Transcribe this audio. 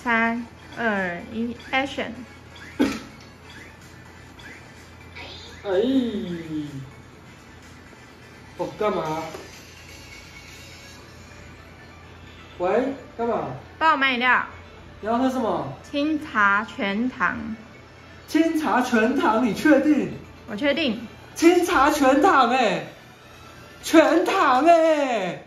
3、2、1 ，Action！ 哎，哦，干嘛？喂，干嘛？ 帮我买饮料。 你要喝什么？ 清茶全糖。 清茶全糖，你确定？ 我确定。 清茶全糖哎，全糖哎。